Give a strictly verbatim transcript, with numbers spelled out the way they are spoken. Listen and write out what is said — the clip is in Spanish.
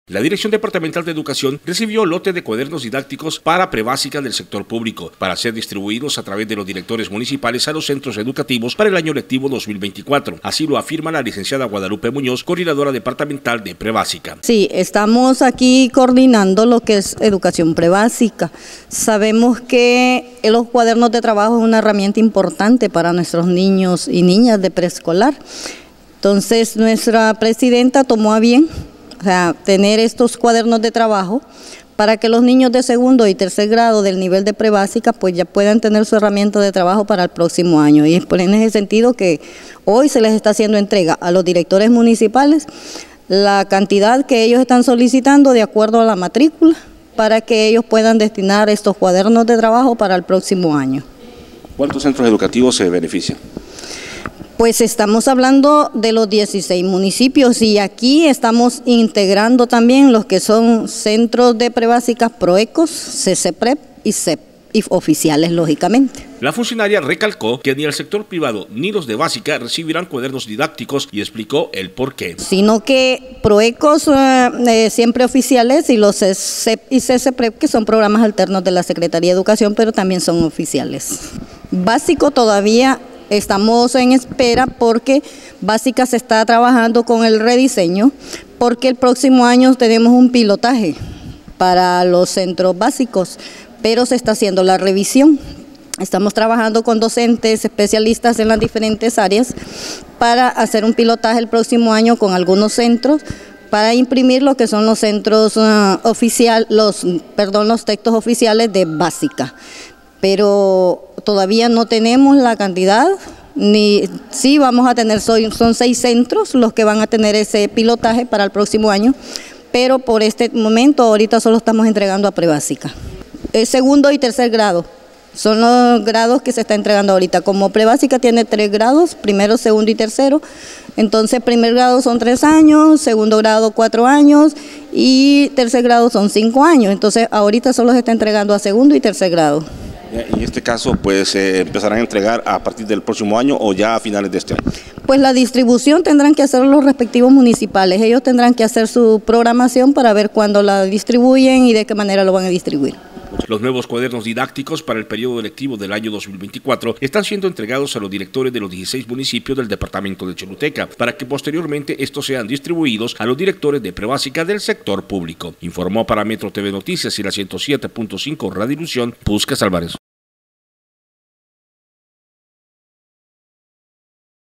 La Dirección Departamental de Educación recibió lote de cuadernos didácticos para prebásica del sector público, para ser distribuidos a través de los directores municipales a los centros educativos para el año lectivo dos mil veinticuatro. Así lo afirma la licenciada Guadalupe Muñoz, coordinadora departamental de prebásica. Sí, estamos aquí coordinando lo que es educación prebásica. Sabemos que los cuadernos de trabajo es una herramienta importante para nuestros niños y niñas de preescolar. Entonces, nuestra presidenta tomó a bien O sea, tener estos cuadernos de trabajo para que los niños de segundo y tercer grado del nivel de prebásica pues ya puedan tener su herramienta de trabajo para el próximo año. Y es por en ese sentido que hoy se les está haciendo entrega a los directores municipales la cantidad que ellos están solicitando de acuerdo a la matrícula para que ellos puedan destinar estos cuadernos de trabajo para el próximo año. ¿Cuántos centros educativos se benefician? Pues estamos hablando de los dieciséis municipios y aquí estamos integrando también los que son centros de prebásicas PROECOS, CECEPREP y C E P, y oficiales lógicamente. La funcionaria recalcó que ni el sector privado ni los de básica recibirán cuadernos didácticos y explicó el por qué. Sino que PROECOS eh, eh, siempre oficiales y los C E P y CECEPREP que son programas alternos de la Secretaría de Educación pero también son oficiales. Básico todavía estamos en espera porque Básica se está trabajando con el rediseño porque el próximo año tenemos un pilotaje para los centros básicos, pero se está haciendo la revisión. Estamos trabajando con docentes especialistas en las diferentes áreas para hacer un pilotaje el próximo año con algunos centros para imprimir lo que son los centros uh, oficial, los, perdón, los textos oficiales de Básica. Pero todavía no tenemos la cantidad, ni sí vamos a tener, son seis centros los que van a tener ese pilotaje para el próximo año, pero por este momento ahorita solo estamos entregando a prebásica. Es segundo y tercer grado, son los grados que se está entregando ahorita. Como prebásica tiene tres grados, primero, segundo y tercero, entonces primer grado son tres años, segundo grado cuatro años y tercer grado son cinco años, entonces ahorita solo se está entregando a segundo y tercer grado. En este caso, pues eh, empezarán a entregar a partir del próximo año o ya a finales de este año. Pues la distribución tendrán que hacer los respectivos municipales, ellos tendrán que hacer su programación para ver cuándo la distribuyen y de qué manera lo van a distribuir. Los nuevos cuadernos didácticos para el periodo lectivo del año dos mil veinticuatro están siendo entregados a los directores de los dieciséis municipios del departamento de Choluteca para que posteriormente estos sean distribuidos a los directores de prebásica del sector público. Informó para Metro T V Noticias y la ciento siete punto cinco Radio Ilusión, Puscas Álvarez.